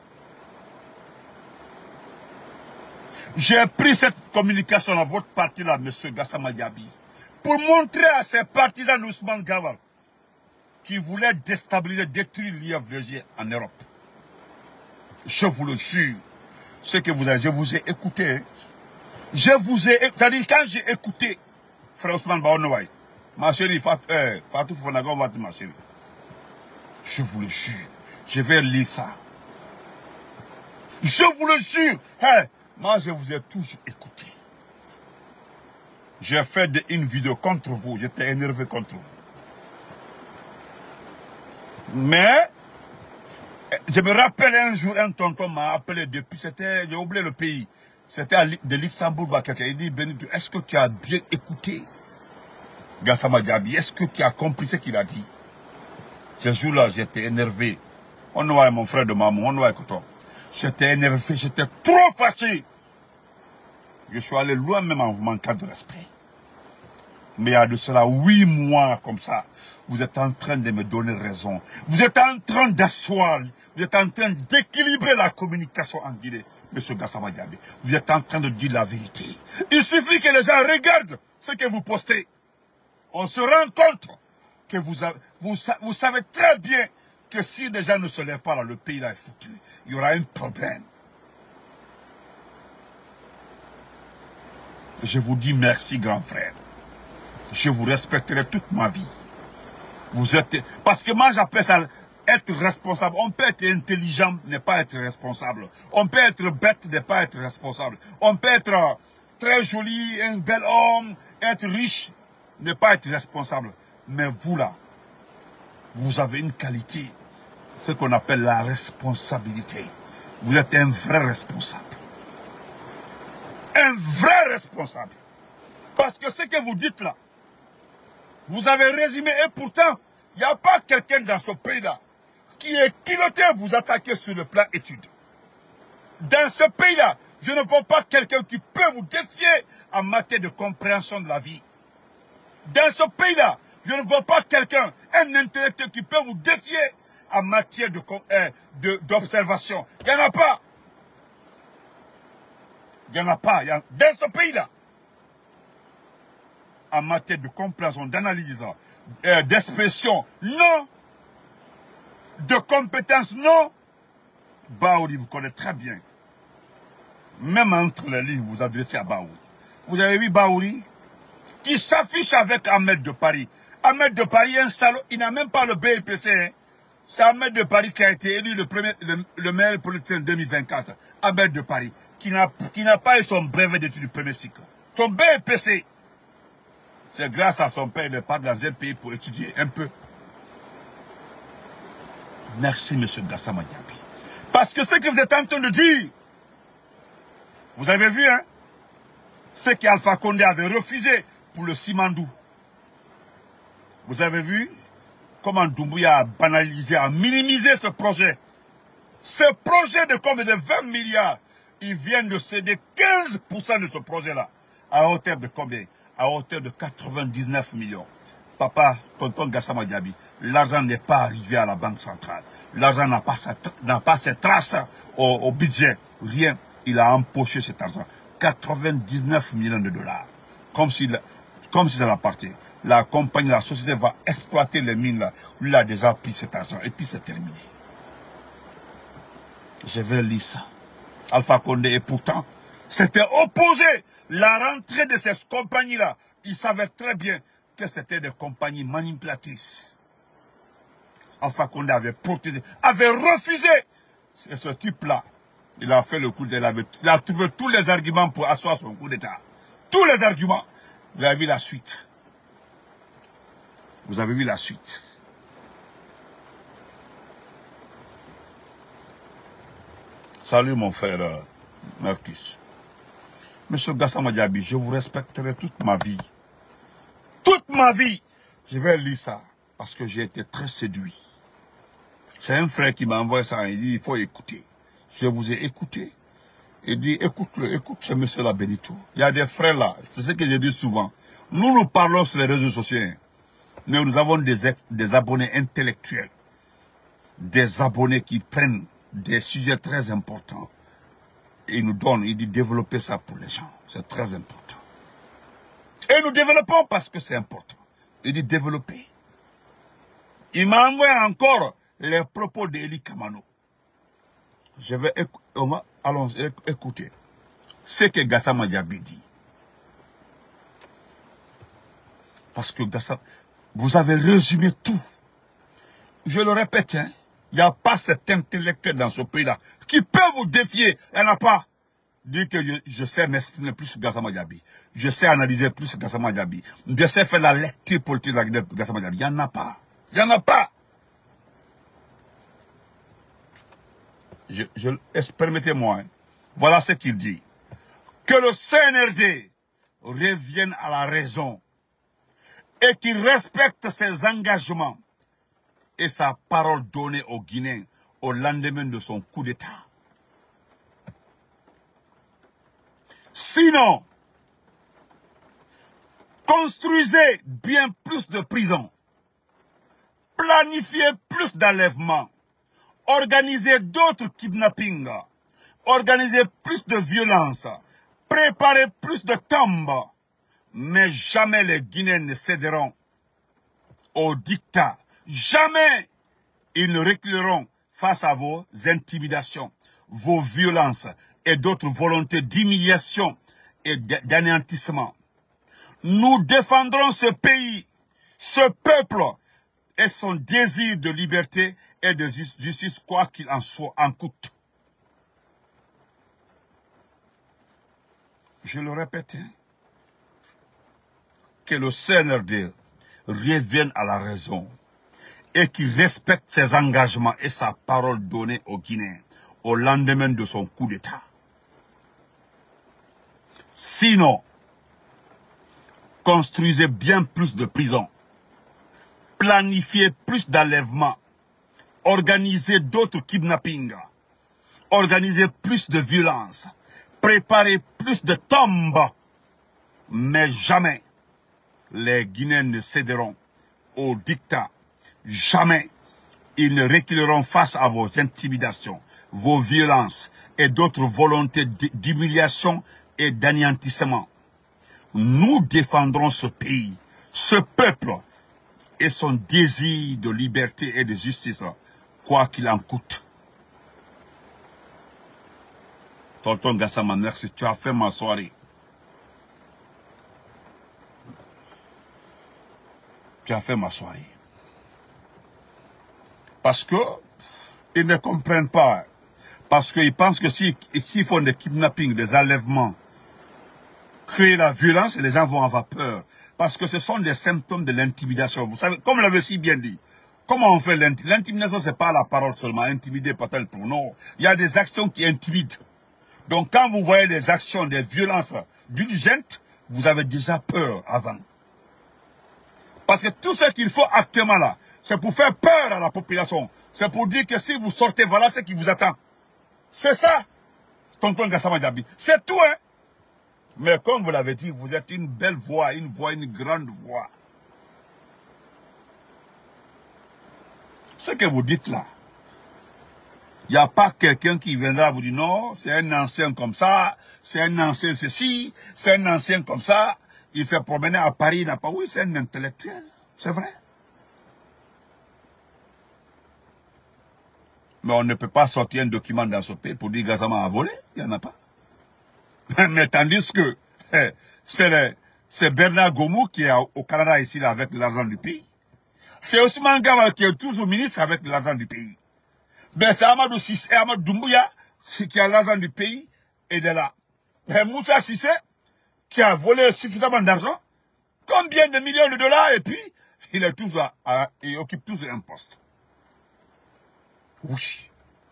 J'ai pris cette communication à votre parti-là, M. Gassama Diaby, pour montrer à ces partisans d'Ousmane Gawal qui voulaient déstabiliser, détruire l'I F D G en Europe. Je vous le jure, ce que vous avez, je vous ai écouté. Je vous ai, c'est-à-dire quand j'ai écouté frère Ousmane Baonouaï, ma chérie, Fatou Fonagon, ma chérie, je vous le jure, je vais lire ça. Je vous le jure, hey, moi je vous ai toujours écouté. J'ai fait de, une vidéo contre vous, j'étais énervé contre vous. Mais, je me rappelle un jour, un tonton m'a appelé depuis, c'était, j'ai oublié le pays, c'était de Luxembourg, il dit, Benito, est-ce que tu as bien écouté Gassama Diaby, est-ce que tu as compris ce qu'il a dit? Ce jour-là, j'étais énervé. On voit mon frère de maman, on voit toi. J'étais énervé, j'étais trop fâché. Je suis allé loin même en vous manquant de respect. Mais il y a de cela huit mois comme ça, vous êtes en train de me donner raison. Vous êtes en train d'asseoir, vous êtes en train d'équilibrer la communication en Guinée, M. Gassama Diaby. Vous êtes en train de dire la vérité. Il suffit que les gens regardent ce que vous postez. On se rend compte que vous, avez, vous, vous savez très bien que si les gens ne se lèvent pas là, le pays là est foutu. Il y aura un problème. Je vous dis merci, grand frère. Je vous respecterai toute ma vie. Vous êtes... Parce que moi, j'appelle ça être responsable. On peut être intelligent, ne pas être responsable. On peut être bête, ne pas être responsable. On peut être très joli, un bel homme, être riche, ne pas être responsable. Mais vous, là, vous avez une qualité, ce qu'on appelle la responsabilité. Vous êtes un vrai responsable. Un vrai responsable. Parce que ce que vous dites là, vous avez résumé, et pourtant, il n'y a pas quelqu'un dans ce pays-là qui est culotté à vous attaquer sur le plan études. Dans ce pays-là, je ne vois pas quelqu'un qui peut vous défier en matière de compréhension de la vie. Dans ce pays-là, je ne vois pas quelqu'un, un intellectuel qui peut vous défier en matière de, euh, d'observation. Il n'y en a pas. Il n'y en a pas. A, dans ce pays-là. en matière de compréhension, d'analyse, euh, d'expression, non. De compétences, non. Baouri vous connaît très bien. Même entre les lignes, vous vous adressez à Baouri. Vous avez vu Baouri qui s'affiche avec Ahmed de Paris. Ahmed de Paris, un salaud, il n'a même pas le B I P C. Hein. C'est Ahmed de Paris qui a été élu le, premier, le, le meilleur politicien deux mille vingt-quatre. Ahmed de Paris, qui n'a pas eu son brevet d'études du premier cycle. Son B I P C, c'est grâce à son père de part dans un pays pour étudier un peu. Merci, M. Gassama Diaby. Parce que ce que vous êtes en train de dire, vous avez vu, hein, ce qu'Alpha Condé avait refusé pour le Simandou. Vous avez vu comment Doumbouya a banalisé, a minimisé ce projet. Ce projet de combien de vingt milliards, ils viennent de céder quinze pour cent de ce projet-là. À hauteur de combien? À hauteur de quatre-vingt-dix-neuf millions. Papa, tonton Gassama Diaby, l'argent n'est pas arrivé à la Banque centrale. L'argent n'a pas, pas ses traces au, au budget. Rien. Il a empoché cet argent. quatre-vingt-dix-neuf millions de dollars. Comme si, comme si ça l'appartenait. La compagnie, la société va exploiter les mines là. Lui a déjà pris cet argent. Et puis c'est terminé. Je vais lire ça. Alpha Condé, et pourtant, c'était opposé. La rentrée de ces compagnies-là, il savait très bien que c'était des compagnies manipulatrices. Alpha Condé avait protégé, avait refusé. C'est ce type-là. Il a fait le coup d'État. Il a trouvé tous les arguments pour asseoir son coup d'État. Tous les arguments. Vous avez vu la suite. Vous avez vu la suite. Salut mon frère euh, Marcus. Monsieur Gassama Diaby, je vous respecterai toute ma vie. Toute ma vie. Je vais lire ça parce que j'ai été très séduit. C'est un frère qui m'a envoyé ça. Il dit, il faut écouter. Je vous ai écouté. Il dit, écoute-le, écoute ce monsieur-là, Benito. Il y a des frères là. C'est ce que j'ai dit souvent. Nous, nous parlons sur les réseaux sociaux. Mais nous avons des, des abonnés intellectuels. Des abonnés qui prennent des sujets très importants. Et ils nous donnent, il dit, développer ça pour les gens. C'est très important. Et nous développons parce que c'est important. Il dit, développer. Il m'a envoyé encore les propos d'Eli Kamano. Je vais écouter, allons écouter ce que Gassama Diaby dit. Parce que Gassama, vous avez résumé tout. Je le répète, hein, il n'y a pas cet intellectuel dans ce pays-là qui peut vous défier. Il n'y en a pas. Dire que je, je sais m'exprimer plus sur Gassama Diaby. Je sais analyser plus sur Gassama Diaby. Je sais faire la lecture politique de Gassama Diaby. Il n'y en a pas. Il n'y en a pas. Je, je, permettez-moi, hein. Voilà ce qu'il dit. Que le C N R D revienne à la raison et qu'il respecte ses engagements et sa parole donnée aux Guinéens au lendemain de son coup d'État. Sinon, construisez bien plus de prisons, planifiez plus d'enlèvements, organisez d'autres kidnappings, organisez plus de violences, préparez plus de tombes, mais jamais les Guinéens ne céderont au dictat. Jamais ils ne reculeront face à vos intimidations, vos violences et d'autres volontés d'humiliation et d'anéantissement. Nous défendrons ce pays, ce peuple et son désir de liberté et de justice, quoi qu'il en soit, en coûte. Je le répète, hein, que le C N R D revienne à la raison et qu'il respecte ses engagements et sa parole donnée aux Guinéens au lendemain de son coup d'État. Sinon, construisez bien plus de prisons, planifiez plus d'enlèvements, organisez d'autres kidnappings, organisez plus de violences, préparez plus de tombes, mais jamais les Guinéens ne céderont au dictat. Jamais ils ne reculeront face à vos intimidations, vos violences et d'autres volontés d'humiliation et d'anéantissement. nous défendrons ce pays, ce peuple et son désir de liberté et de justice, quoi qu'il en coûte. Tonton Gassama, merci, tu as fait ma soirée. Tu as fait ma soirée. Parce que ils ne comprennent pas. Parce qu'ils pensent que si ils font des kidnappings, des enlèvements, créer la violence, les gens vont avoir peur. Parce que ce sont des symptômes de l'intimidation. Vous savez, comme l'avait si bien dit, comment on fait l'intimidation? L'intimidation, c'est pas la parole seulement, intimider pas tel pour non. Il y a des actions qui intimident. Donc quand vous voyez des actions, des violences urgentes, vous avez déjà peur avant. Parce que tout ce qu'il faut actuellement là, c'est pour faire peur à la population. C'est pour dire que si vous sortez, voilà ce qui vous attend. C'est ça, tonton Gassama Diaby. C'est tout, hein. Mais comme vous l'avez dit, vous êtes une belle voix, une voix, une grande voix. Ce que vous dites là, il n'y a pas quelqu'un qui viendra vous dire non, c'est un ancien comme ça, c'est un ancien ceci, c'est un ancien comme ça, il s'est promené à Paris, il n'a pas... Oui, c'est un intellectuel, c'est vrai. Mais on ne peut pas sortir un document dans ce pays pour dire Gassama a volé, il n'y en a pas. Mais tandis que c'est Bernard Gomou qui est au Canada ici là, avec l'argent du pays. C'est Ousmane Gama qui est toujours ministre avec l'argent du pays. Mais c'est Amadou Sissé, Amadou Doumbouya qui a l'argent du pays et de là. Mais Moussa Sissé qui a volé suffisamment d'argent, combien de millions de dollars et puis il est toujours à, à, il occupe toujours un poste. Oui.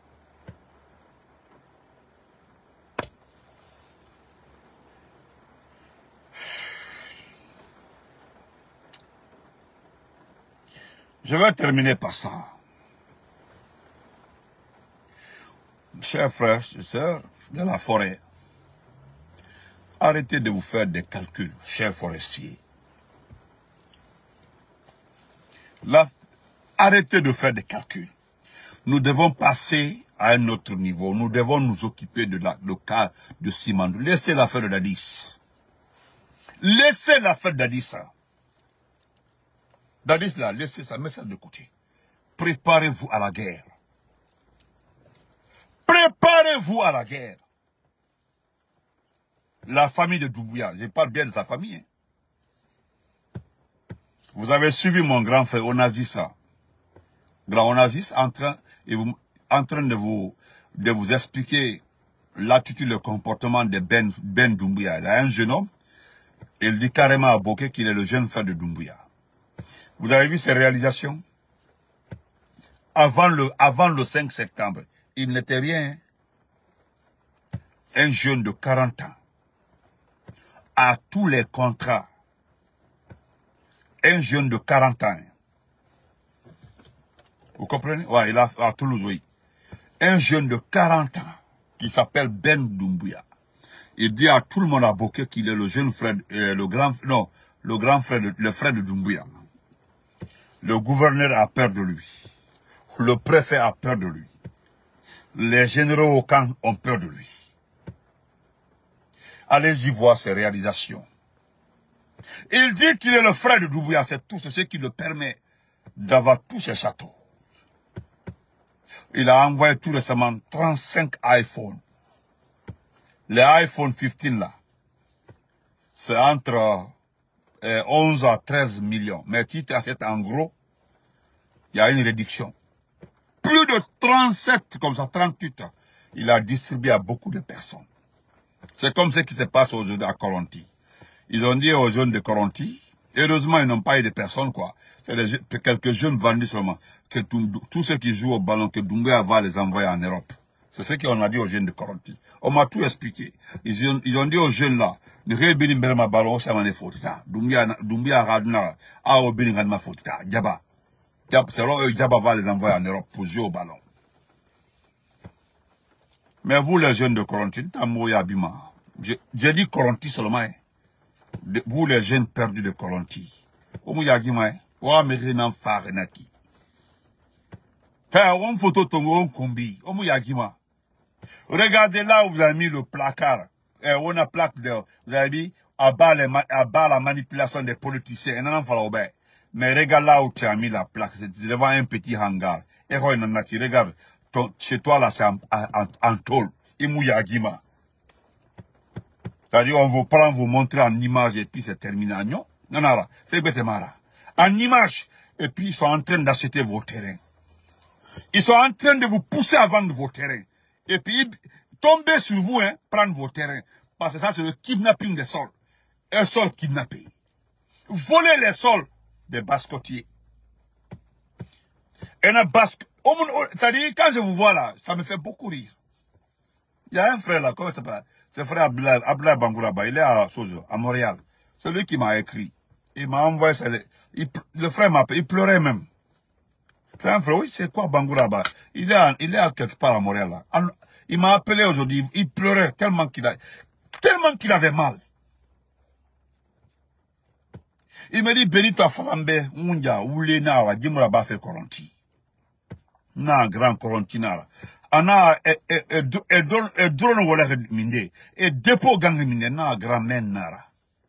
Je vais terminer par ça. Chers frères et sœurs de la forêt, arrêtez de vous faire des calculs, chers forestiers. Là, arrêtez de faire des calculs. Nous devons passer à un autre niveau. Nous devons nous occuper de la, le cas de Simandou. Laissez l'affaire de Dadis. Laissez l'affaire de Dadis. Dadis là, laissez ça, mettez ça de côté. Préparez-vous à la guerre. Préparez-vous à la guerre. La famille de Doumbouya, je parle bien de sa famille. Hein. Vous avez suivi mon grand frère Onassis. Grand Onassis en train, et vous, en train de vous, de vous expliquer l'attitude, le comportement de Ben, Ben Doumbouya. Il a un jeune homme, et il dit carrément à Bokeh qu'il est le jeune frère de Doumbouya. Vous avez vu ses réalisations? Avant le, avant le cinq septembre, il n'était rien. Un jeune de quarante ans a tous les contrats. Un jeune de quarante ans. Vous comprenez? Ouais, il a à Toulouse, oui. Un jeune de quarante ans qui s'appelle Ben Doumbouya. Il dit à tout le monde à Bokeh qu'il est le jeune frère, euh, le grand, non, le grand frère, de, le frère de Doumbouya. Le gouverneur a peur de lui. Le préfet a peur de lui. Les généraux au camp ont peur de lui. Allez-y voir ses réalisations. Il dit qu'il est le frère de Doumbouya. C'est tout ce qui le permet d'avoir tous ses châteaux. Il a envoyé tout récemment trente-cinq iPhones. Les iPhone quinze là, c'est entre euh, onze à treize millions. Mais si tu achètes en gros, il y a une réduction. Plus de trente-sept, comme ça, trente-huit, il a distribué à beaucoup de personnes. C'est comme ce qui se passe aux jeunes à Koronti. Ils ont dit aux jeunes de Koronti, heureusement, ils n'ont pas eu de personnes, quoi. C'est quelques jeunes vendus seulement. Que tous ceux qui jouent au ballon, que Doumbouya va les envoyer en Europe. C'est ce qu'on a dit aux jeunes de Koronti. On m'a tout expliqué. Ils ont, ils ont dit aux jeunes là, ne rébini mbelma ballon, ça m'en est fautita. Doumbouya, Doumbouya raduna, a obéni ngandma fautita. Djaba. C'est là eux, Djaba va les envoyer en Europe pour jouer au ballon. Mais vous, les jeunes de Koronti, j'ai dit Koronti seulement. Hein. De, vous, les jeunes perdus de Koronti. Omu yagima, wa merinan farenaki. Hey, on photo tongo on kombi. Omu yagima. Regardez là où vous avez mis le placard. Eh, on a plaque de, vous avez mis à bas, les, à bas la manipulation des politiciens. Mais regarde là où tu as mis la plaque, c'est devant un petit hangar. Et regarde, chez toi là, c'est en, en, en tôle. Imouya-Gima. C'est-à-dire, on vous prend, vous montrer en image et puis c'est terminé. Non, non, non, c'est bête mara. En image, et puis ils sont en train d'acheter vos terrains. Ils sont en train de vous pousser à vendre vos terrains. Et puis, tomber sur vous, hein, prendre vos terrains. Parce que ça, c'est le kidnapping des sols. Un sol kidnappé. Voler les sols des bascotiers. Et un basque. C'est-à-dire, quand je vous vois là, ça me fait beaucoup rire. Il y a un frère là, comment ça s'appelle? C'est frère Abdoulaye Bangouraba, il est à Sozo, à Montréal. C'est lui qui m'a écrit. Il m'a envoyé, le, il, le frère m'a il pleurait même. C'est un frère, oui, c'est quoi Bangouraba? Il est, à, il est à quelque part à Montréal là. Il m'a appelé aujourd'hui, il pleurait tellement qu'il a, tellement qu'il avait mal. Il me dit, Benito Falambe, Munja, Oulena, Wajimuraba fait Koronti. Na grand Koronti nara. Ana, et drone wala minde, et dépôt gang minde, na grand men nara.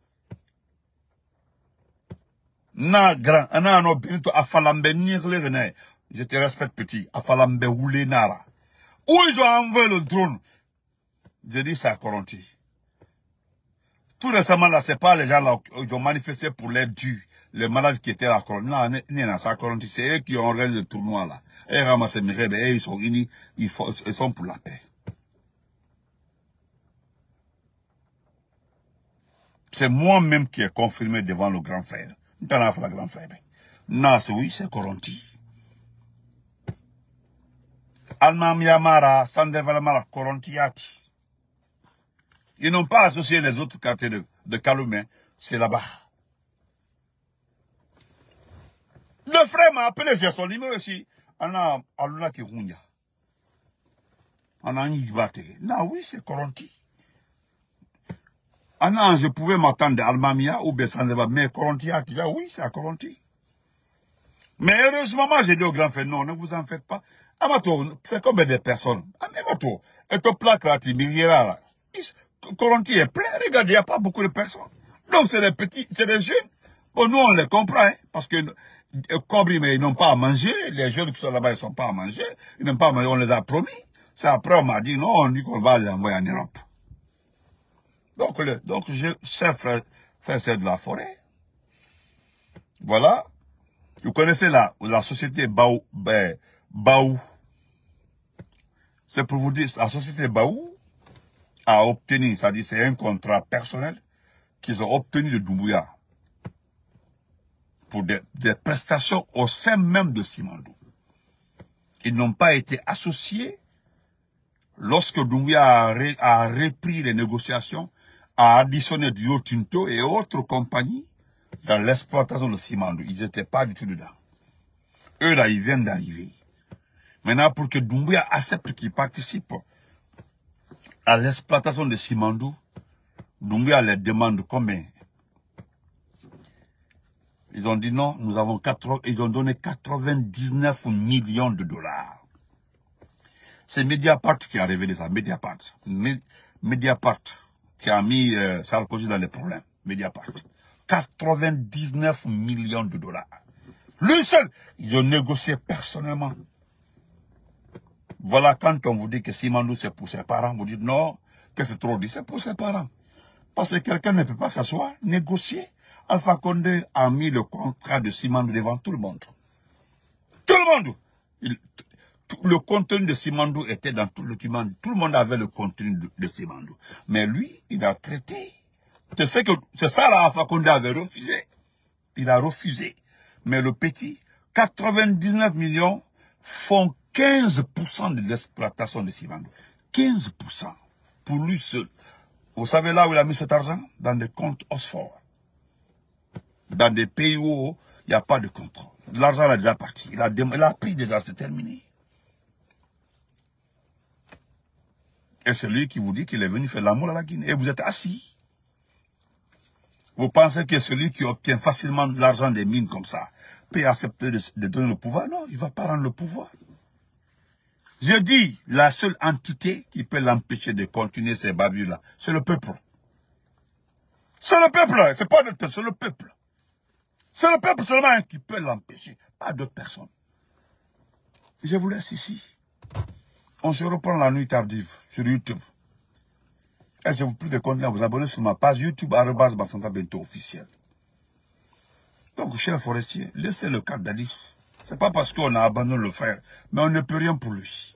Na grand, ana no Benito Afalambe nirle. Je te respecte petit, Afalambe Oulé nara. Où ils ont envoyé le drone? J'ai dit ça à Koronti. Tout récemment, là, c'est pas les gens là qui ont manifesté pour l'aide due. Les malades qui étaient à Koronti. Non, non, ça Koronti. C'est eux qui ont organisé le tournoi là. Et ramassé Mirebe, et ils sont unis, ils, ils sont pour la paix. C'est moi-même qui ai confirmé devant le grand frère. Dans la grand frère. Non, c'est oui, c'est Koronti. Alma Miyamara, Sandevalamara, Korontiati. Ils n'ont pas associé les autres quartiers de, de Kaloumé, c'est là-bas. Le frère m'a appelé, j'ai son numéro aussi. Ana Aluna Kirunya. Ana Nibate. Non, oui, c'est Koronti. Ana, je pouvais m'attendre à Almamia ou Bessandeva, mais Koronti a dit, oui, c'est à Koronti. Mais heureusement, moi, j'ai dit au grand frère, non, ne vous en faites pas. Amato, c'est comme des personnes. Amato, et ton plat krati, Miriera, Koronti est plein, regardez, il n'y a pas beaucoup de personnes. Donc, c'est des petits, c'est des jeunes. Bon, nous, on les comprend, hein, parce que, Cobri, mais ils n'ont pas à manger. Les jeunes qui sont là-bas, ils ne sont pas à manger. Ils n'ont pas à manger, on les a promis. C'est après, on m'a dit, non, on dit qu'on va les envoyer en Europe. Donc, le, donc, je sais faire, faire ça de la forêt. Voilà. Vous connaissez la, la société Baou, ben, Baou. C'est pour vous dire, la société Baou a obtenu, c'est-à-dire c'est un contrat personnel qu'ils ont obtenu de Doumbouya pour des, des prestations au sein même de Simandou. Ils n'ont pas été associés lorsque Doumbouya a, ré, a repris les négociations, a additionné Rio Tinto et autres compagnies dans l'exploitation de Simandou. Ils n'étaient pas du tout dedans. Eux là, ils viennent d'arriver. Maintenant, pour que Doumbouya accepte qu'ils participent à l'exploitation de Simandou, Doumbouya les demande combien? Ils ont dit non, nous avons quatre, ils ont donné quatre-vingt-dix-neuf millions de dollars. C'est Mediapart qui a révélé ça, Mediapart. Mediapart qui a mis euh, Sarkozy dans les problèmes. Mediapart. quatre-vingt-dix-neuf millions de dollars. Lui seul, ils ont négocié personnellement. Voilà quand on vous dit que Simandou c'est pour ses parents, vous dites non, que c'est trop dit, c'est pour ses parents. Parce que quelqu'un ne peut pas s'asseoir, négocier. Alpha Condé a mis le contrat de Simandou devant tout le monde. Tout le monde. Il, tout, le contenu de Simandou était dans tout le document. Tout le monde avait le contenu de, de Simandou. Mais lui, il a traité. C'est que c'est ça là, Alpha Condé avait refusé. Il a refusé. Mais le petit, quatre-vingt-dix-neuf millions font quinze pour cent de l'exploitation de Simandou. quinze pour cent. Pour lui seul. Vous savez là où il a mis cet argent? Dans des comptes Oxford. Dans des pays où il n'y a pas de contrôle. L'argent est déjà parti. Il a, il a pris déjà, c'est terminé. Et c'est lui qui vous dit qu'il est venu faire l'amour à la Guinée. Et vous êtes assis. Vous pensez que celui qui obtient facilement l'argent des mines comme ça peut accepter de, de donner le pouvoir? Non, il ne va pas rendre le pouvoir. Je dis, la seule entité qui peut l'empêcher de continuer ces bavures-là, c'est le peuple. C'est le peuple, c'est pas notre peuple, c'est le peuple. C'est le peuple seulement qui peut l'empêcher, pas d'autres personnes. Je vous laisse ici. On se reprend la nuit tardive sur YouTube. Et je vous prie de continuer à vous abonner sur ma page YouTube, arobase Bassanga Bento officiel. Donc, chers forestiers, laissez le cas d'Alice. Ce n'est pas parce qu'on a abandonné le frère, mais on ne peut rien pour lui.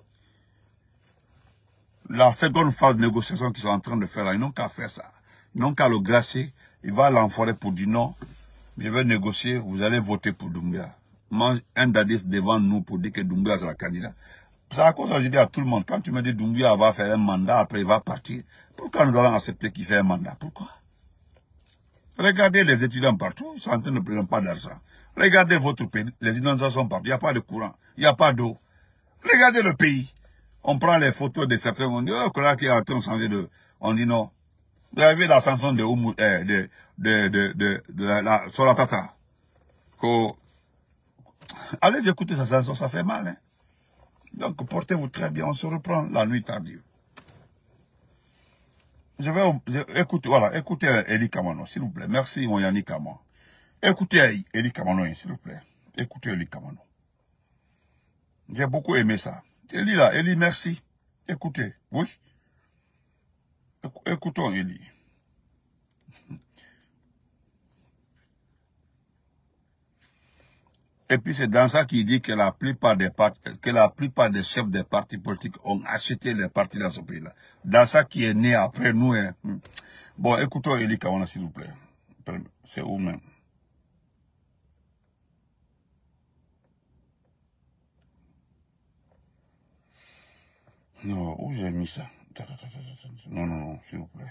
La seconde phase de négociation qu'ils sont en train de faire là, ils n'ont qu'à faire ça. Ils n'ont qu'à le gracier. Il va à l'enfoirer pour dire non. Je vais négocier, vous allez voter pour Doumbouya. Mange un Dadis devant nous pour dire que Doumbouya sera candidat. C'est à cause que je dis à tout le monde, quand tu me dis Doumbouya va faire un mandat, après il va partir, pourquoi nous allons accepter qu'il fait un mandat? Pourquoi? Regardez les étudiants partout, ils sont en train de ne prendre pas d'argent. Regardez votre pays, les inondations sont partout, il n'y a pas de courant, il n'y a pas d'eau. Regardez le pays. On prend les photos de certains, on dit, oh, là qui est en train de changer de... On dit non. Vous avez vu la chanson de Oumou, eh, de, de, de, de, de la, la, sur la tata. Qu'au... Allez écouter sa chanson, ça fait mal, hein. Donc, portez-vous très bien, on se reprend la nuit tardive. Je vais je, écouter, voilà, écoutez Eli Kamano, s'il vous plaît. Merci, mon Yannick Kamano. Écoutez Eli Kamano, s'il vous plaît. Écoutez Eli Kamano. J'ai beaucoup aimé ça. Eli là, Eli, merci. Écoutez, oui. Écoutons Eli. Et puis c'est dans ça qu'il dit que la plupart des partis, que la plupart des chefs des partis politiques ont acheté les partis dans ce pays-là. Dans ça qui est né après nous. Hein. Bon, écoutons Eli Kamano, s'il vous plaît. C'est où même? Non, où j'ai mis ça? Non, non, non, s'il vous plaît.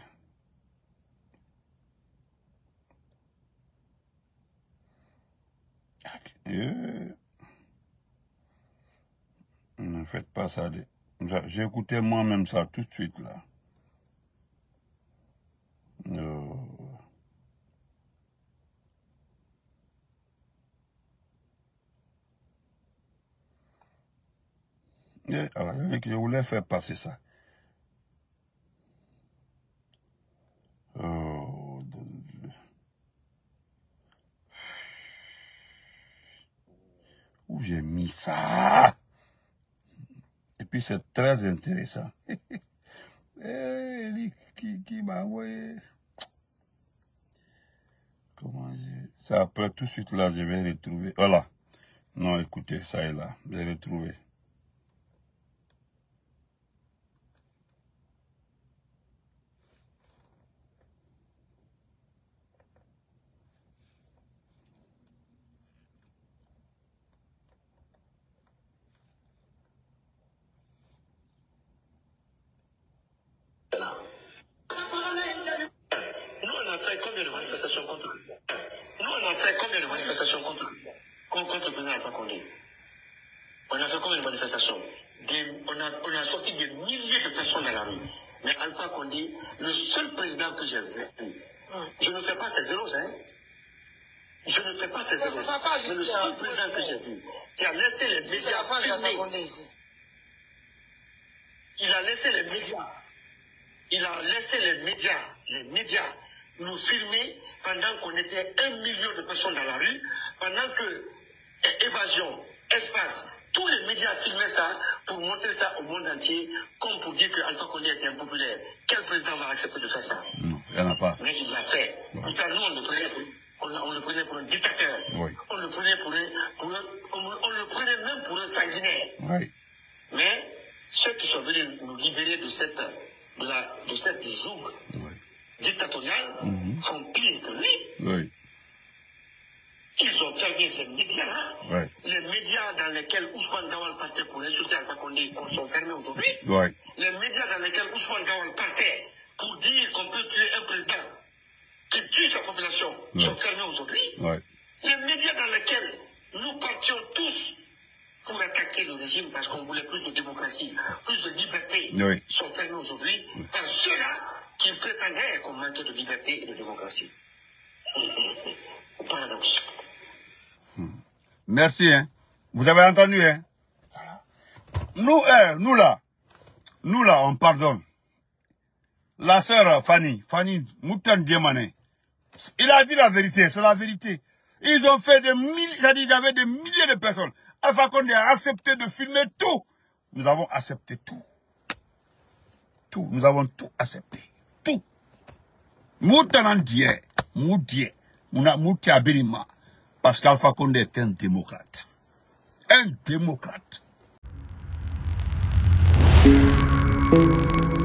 Euh... Ne faites pas ça. J'ai écouté moi-même ça tout de suite là. Euh... Et alors, je voulais faire passer ça. Oh, où j'ai mis ça? Et puis c'est très intéressant. Eh, qui, qui m'a envoyé? Comment j'ai... Ça après tout de suite là, je vais retrouver. Voilà. Non, écoutez, ça est là. J'ai retrouvé. Nous, on a fait combien de manifestations contre lui? Nous, on a fait combien de manifestations contre lui? Contre le président Alpha Condé. On a fait combien de manifestations? Des, on, a, on a sorti des milliers de personnes dans la rue. Mais Alpha Condé, le seul président que j'ai vu, je ne fais pas ces zéros, hein. Je ne fais pas ces zéros. Mais le seul président que j'ai vu, qui a laissé les médias filmer. Il a laissé les médias. Il a laissé les médias, les médias, nous filmer pendant qu'on était un million de personnes dans la rue, pendant que Évasion, Espace, tous les médias filmaient ça pour montrer ça au monde entier, comme pour dire que Alpha Condé était impopulaire. Quel président va accepter de faire ça? Non, il n'y en a pas. Mais il l'a fait. Ouais. Pourtant, nous, on le prenait pour, on, on le prenait pour un dictateur. Oui. On le prenait pour un, pour un on, on le prenait même pour un sanguinaire. Oui. Mais ceux qui sont venus nous libérer de cette, de la, de cette joug oui. dictatoriale mm-hmm. font pire que lui. Oui. Ils ont fermé ces médias-là. Oui. Les médias dans lesquels Ousmane Gawal partait pour insulter Alpha Condé sont fermés aujourd'hui. Oui. Les médias dans lesquels Ousmane Gawal partait pour dire qu'on peut tuer un président qui tue sa population oui. sont fermés aujourd'hui. Oui. Les médias dans lesquels nous partions tous pour attaquer le régime parce qu'on voulait plus de démocratie, plus de liberté, oui. sont fermés aujourd'hui oui. par ceux-là qui prétendaient qu'on manquait de liberté et de démocratie. Paradoxe. Merci, hein. Vous avez entendu, hein. Nous, eh, nous là, nous là, on pardonne. La sœur Fanny, Fanny Moutan Diamane, Il a dit la vérité, c'est la vérité. Ils ont fait des milliers, c'est-à-dire il y avait des milliers de personnes. Alpha Condé a accepté de filmer tout. Nous avons accepté tout. Tout, nous avons tout accepté. Tout. Moutanan die, moudie, mouna mouti abirima. Parce qu'Alpha Condé est un démocrate. Un démocrate.